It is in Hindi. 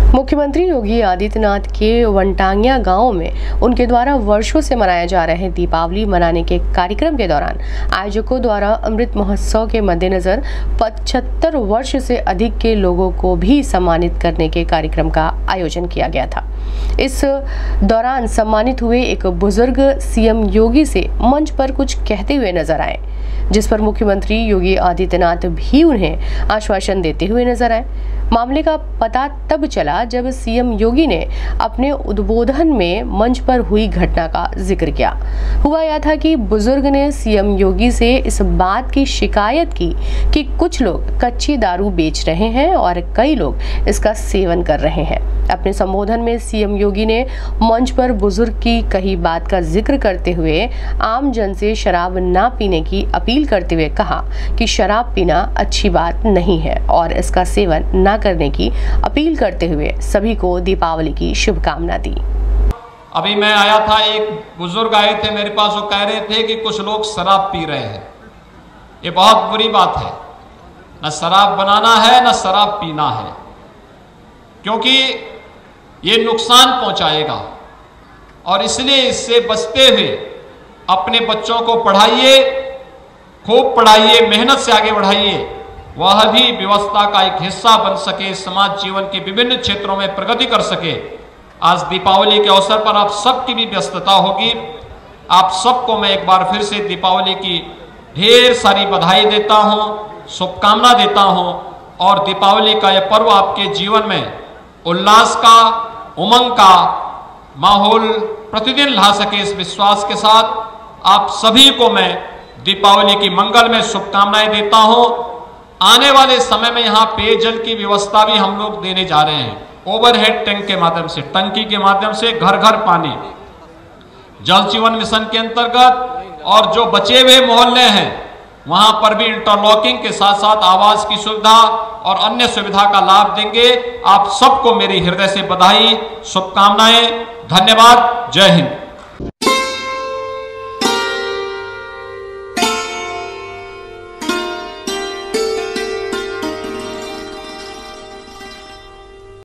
मुख्यमंत्री योगी आदित्यनाथ के वनटांगिया गांव में उनके द्वारा वर्षों से मनाए जा रहे दीपावली मनाने के कार्यक्रम के दौरान आयोजकों द्वारा अमृत महोत्सव के मद्देनजर 75 वर्ष से अधिक के लोगों को भी सम्मानित करने के कार्यक्रम का आयोजन किया गया था। इस दौरान सम्मानित हुए एक बुजुर्ग सीएम योगी से मंच पर कुछ कहते हुए नजर आए, जिस पर मुख्यमंत्री योगी आदित्यनाथ भी उन्हें आश्वासन देते हुए नजर आए। मामले का पता तब चला जब सीएम योगी ने अपने उद्बोधन में मंच पर हुई घटना का जिक्र किया। हुआ यह था कि बुजुर्ग ने सीएम योगी से इस बात की शिकायत की कि कुछ लोग कच्ची दारू बेच रहे हैं और कई लोग इसका सेवन कर रहे हैं। अपने संबोधन में सीएम योगी ने मंच पर बुजुर्ग की कही बात का जिक्र करते हुए आम जन से शराब ना पीने की अपील करते हुए कहा कि शराब पीना अच्छी बात नहीं है और इसका सेवन ना करने की अपील करते हुए सभी को दीपावली की शुभकामना दी। अभी मैं आया था, एक बुजुर्ग आए थे मेरे पास, वो कह रहे थे कि कुछ लोग शराब पी रहे हैं। ये बहुत बुरी बात है, न शराब बनाना है न शराब पीना है, क्योंकि ये नुकसान पहुंचाएगा और इसलिए इससे बचते हुए अपने बच्चों को पढ़ाइए, खूब पढ़ाइए, मेहनत से आगे बढ़ाइए, वह भी व्यवस्था का एक हिस्सा बन सके, समाज जीवन के विभिन्न क्षेत्रों में प्रगति कर सके। आज दीपावली के अवसर पर आप सबकी भी व्यस्तता होगी। आप सबको मैं एक बार फिर से दीपावली की ढेर सारी बधाई देता हूं, शुभकामना देता हूं और दीपावली का यह पर्व आपके जीवन में उल्लास का, उमंग का माहौल प्रतिदिन ला सके, इस विश्वास के साथ आप सभी को मैं दीपावली की मंगल में शुभकामनाएं देता हूं। आने वाले समय में यहाँ पेयजल की व्यवस्था भी हम लोग देने जा रहे हैं, ओवरहेड टैंक के माध्यम से, टंकी के माध्यम से घर घर पानी, जल जीवन मिशन के अंतर्गत। और जो बचे हुए मोहल्ले हैं वहां पर भी इंटरलॉकिंग के साथ साथ आवास की सुविधा और अन्य सुविधा का लाभ देंगे। आप सबको मेरी हृदय से बधाई, शुभकामनाएं, धन्यवाद। जय हिंद।